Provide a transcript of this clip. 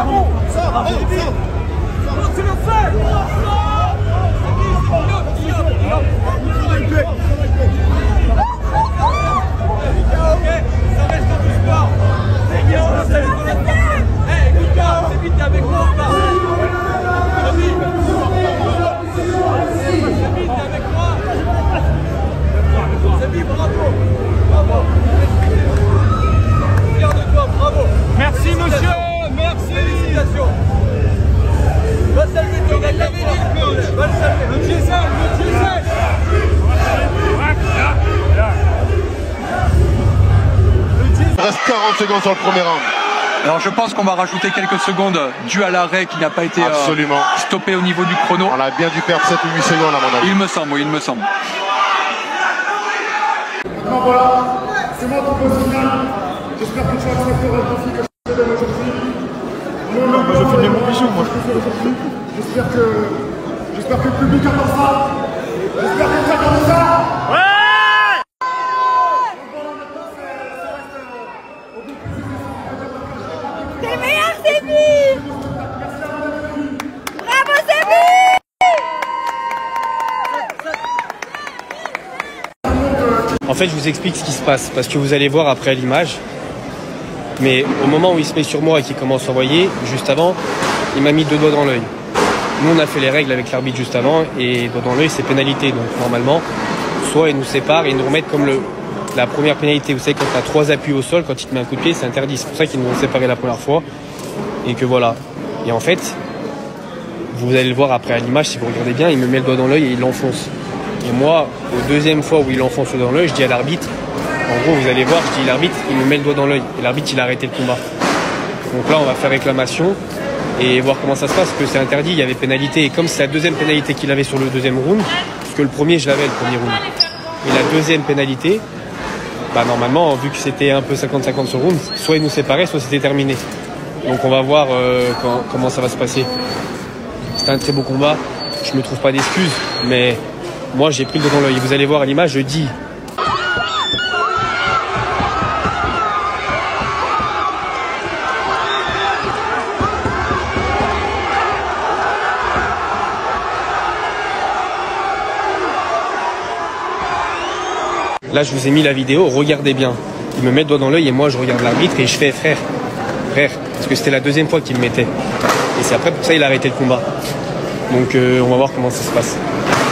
Bravo. Tu le fais. Ok, ça reste dans tout sport. Les gars, c'est vite avec moi ou pas? C'est vite avec moi. C'est vite, bravo. Bravo. Fier de toi, bravo. Merci monsieur, merci. Félicitations. Va saluer ton gars, t'avais dit le coach. Va le saluer. Le pied sale, le pied sale. Il reste 40 secondes sur le premier round. Alors je pense qu'on va rajouter quelques secondes dû à l'arrêt qui n'a pas été stoppé au niveau du chrono. On a bien dû perdre 7 ou 8 secondes à mon avis. Il me semble, oui, il me semble. Maintenant voilà, c'est moi ton boss final. J'espère que tu accepteras le défi que je te donne aujourd'hui. Non, je filme mon bijou moi. J'espère que le public attend ça. J'espère que tu attends ça. Ouais. C'est le meilleur, Sébi! Bravo, Sébi! En fait, je vous explique ce qui se passe, parce que vous allez voir après à l'image. Mais au moment où il se met sur moi et qu'il commence à envoyer, juste avant, il m'a mis 2 doigts dans l'œil. Nous, on a fait les règles avec l'arbitre juste avant, et doigt dans l'œil, c'est pénalité. Donc normalement, soit ils nous séparent et ils nous remettent comme la première pénalité. Vous savez, quand tu as 3 appuis au sol, quand il te met un coup de pied, c'est interdit. C'est pour ça qu'ils nous ont séparés la première fois. Et que voilà. Et en fait, vous allez le voir après à l'image, si vous regardez bien, il me met le doigt dans l'œil et il l'enfonce. Et moi, au deuxième fois où il enfonce le doigt dans l'œil, je dis à l'arbitre, en gros, vous allez voir, je dis l'arbitre, il me met le doigt dans l'œil. Et l'arbitre, il a arrêté le combat. Donc là, on va faire réclamation et voir comment ça se passe, parce que c'est interdit, il y avait pénalité. Et comme c'est la deuxième pénalité qu'il avait sur le deuxième round, parce que le premier, je l'avais le premier round. Et la deuxième pénalité, bah normalement, vu que c'était un peu 50-50 sur le round, soit il nous séparait, soit c'était terminé. Donc on va voir comment ça va se passer. C'était un très beau combat, je me trouve pas d'excuses, mais moi j'ai pris le doigt dans l'œil. Vous allez voir à l'image, je dis. Là, je vous ai mis la vidéo, regardez bien. Il me met le doigt dans l'œil et moi, je regarde l'arbitre et je fais frère, parce que c'était la deuxième fois qu'il me mettait. Et c'est après pour ça qu'il a arrêté le combat. Donc, on va voir comment ça se passe.